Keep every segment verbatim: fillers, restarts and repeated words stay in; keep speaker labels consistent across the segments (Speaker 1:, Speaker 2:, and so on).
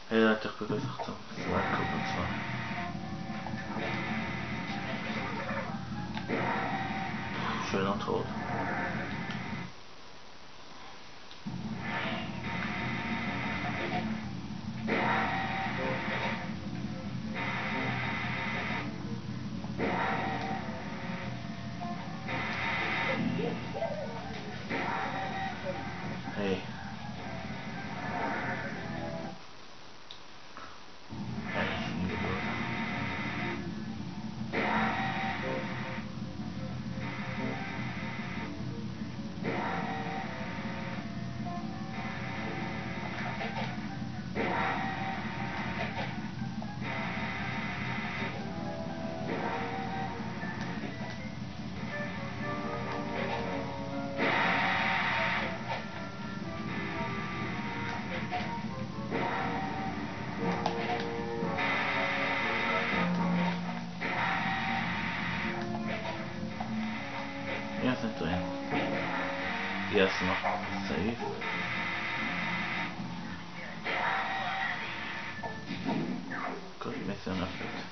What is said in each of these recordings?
Speaker 1: Hey Leute, ich begrüße euch zum zweiten Gruppe und zwar Schöner Tod. Hey. Wir sind drin. Die erste macht safe. Gut, Mission erfüllt.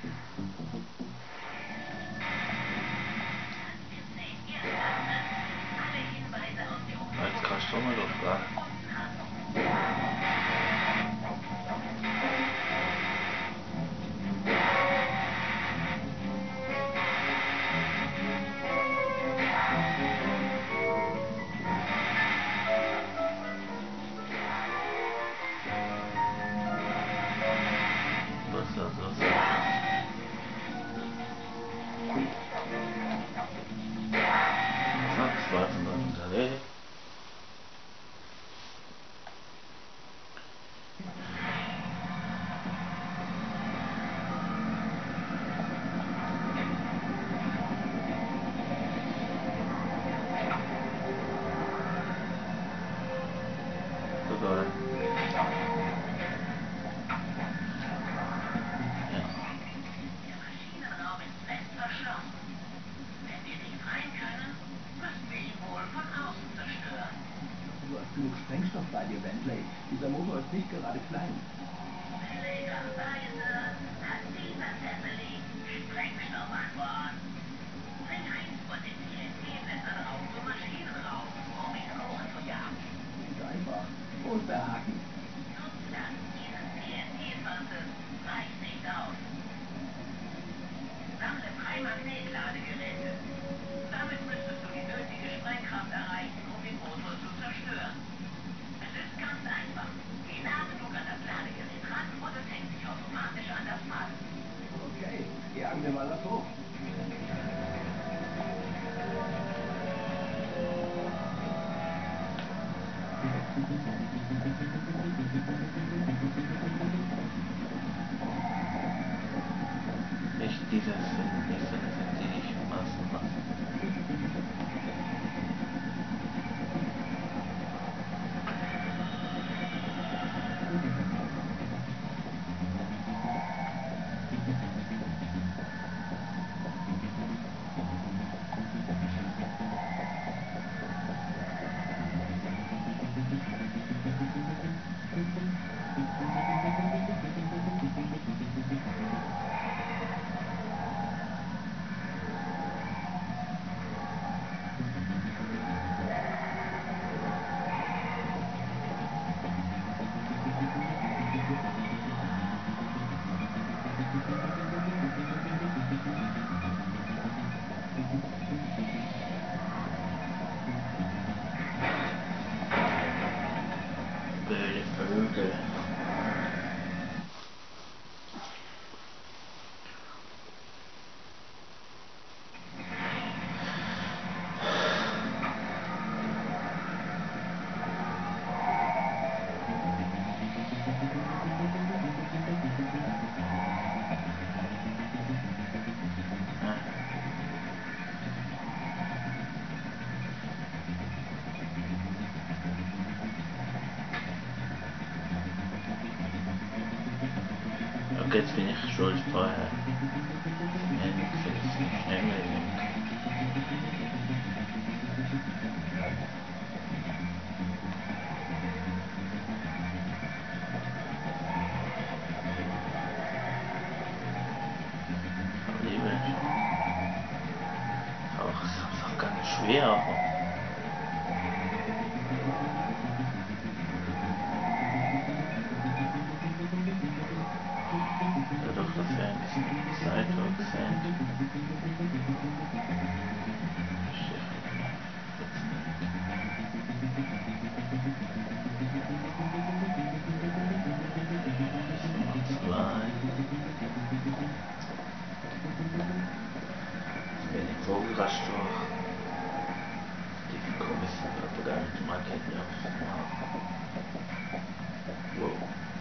Speaker 1: Jetzt kannst du mal durchgehen.
Speaker 2: Genug Sprengstoff bei dir, Bentley. Dieser Motor ist nicht gerade klein.
Speaker 3: Billigerweise hat dieser Zeppelin Sprengstoff an Bord. Bring eins von den T N T-Messern raus zum Maschinenraum, um ihn hochzujagen.
Speaker 2: Ganz einfach. Wo ist der Haken?
Speaker 3: Nutzlast dieses T N T-Fasses reicht nicht aus. Sammle drei Magnetladegeräte. Damit müsstest du die nötige Sprengkraft erreichen, um den Motor zu zerstören. Es ist ganz einfach. Geh nah genug an das Ladegerät ran und es hängt sich automatisch an das Fass.
Speaker 2: Okay, jagen wir mal das hoch.
Speaker 1: Nicht diese sind nicht so sind, die ich messen lassen. Blöde Vögel. Okay, jetzt bin ich schuld vorher. Endlich schnell weg. schwer. Dadurch, dass wir ein bisschen seitwärts sind.
Speaker 3: Vogelrasch durch diesen komischen Papagei mit dem Raketenjagd. Wow.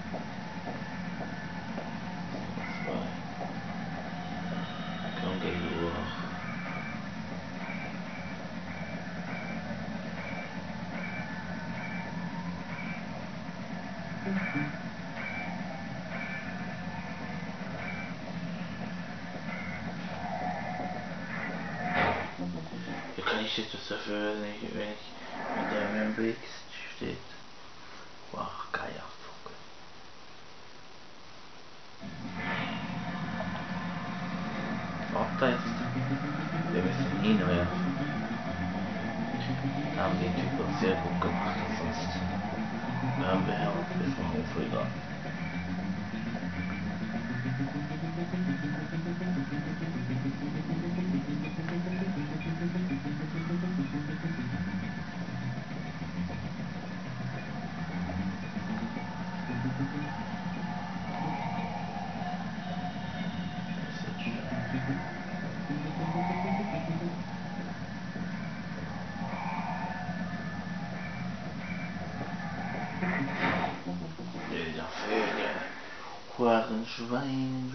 Speaker 3: Zwei. Komm, geh durch. Hier kann ich jetzt was dafür, wenn ich, wenn ich mit dem im Blick steht. Wow, geiler Vogel. Warte jetzt. Wir müssen ihn werfen. Da haben die Entwickler sehr gut gemacht, sonst wären wir ja ein bisschen hochflieger. Wilder Vögel, Huren, Schweine,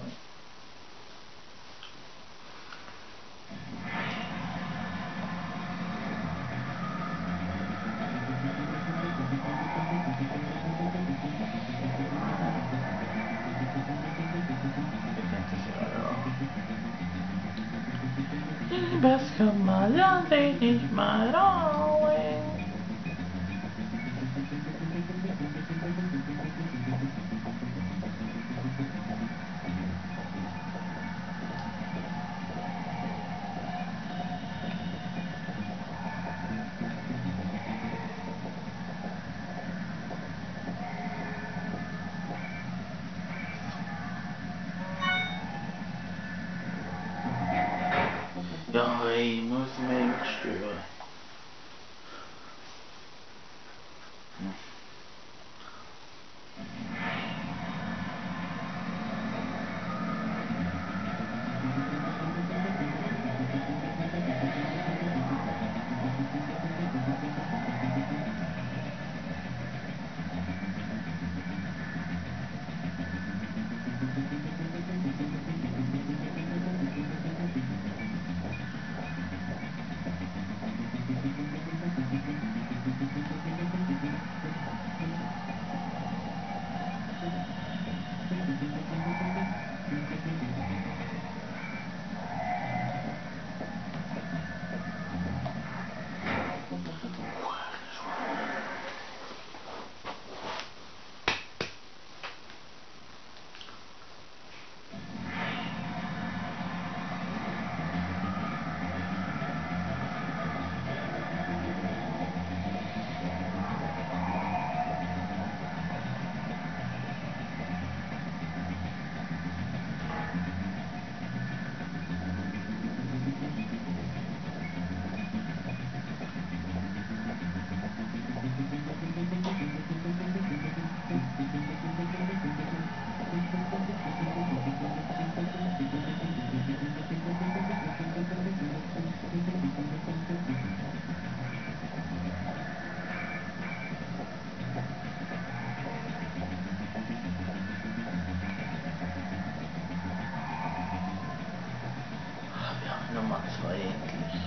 Speaker 3: Liebes, komm mal, lass dich nicht mal rauen. Ja, ich muss mich stören. Hm. Nummer zwei endlich.